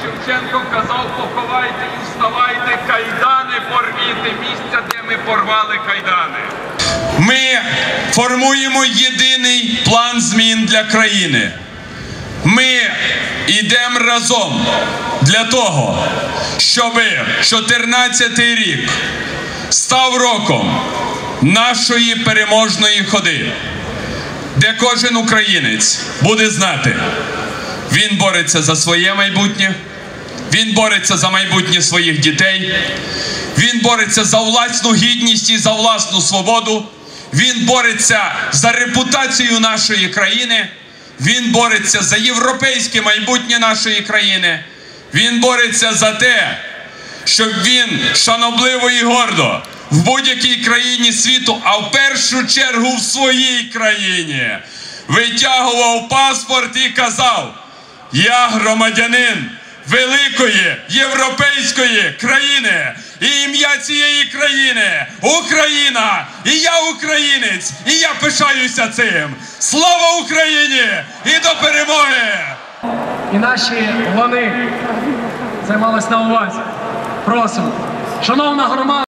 Шевченко казав: поховайте і вставайте, кайдани порвіте, місця, де ми порвали кайдани. Ми формуємо єдиний план змін для країни. Ми йдемо разом для того, щоб 14-й рік став роком нашої переможної ходи, де кожен українець буде знати, він бореться за своє майбутнє, він бореться за майбутнє своїх дітей, він бореться за власну гідність і за власну свободу, він бореться за репутацію нашої країни, він бореться за європейське майбутнє нашої країни, він бореться за те, щоб він шанобливо і гордо в будь-якій країні світу, а в першу чергу в своїй країні, витягував паспорт і казав: я громадянин великої європейської країни, і ім'я цієї країни – Україна, і я українець, і я пишаюся цим. Слава Україні і до перемоги! І наші вони займалися на увазі. Просимо. Шановна громада!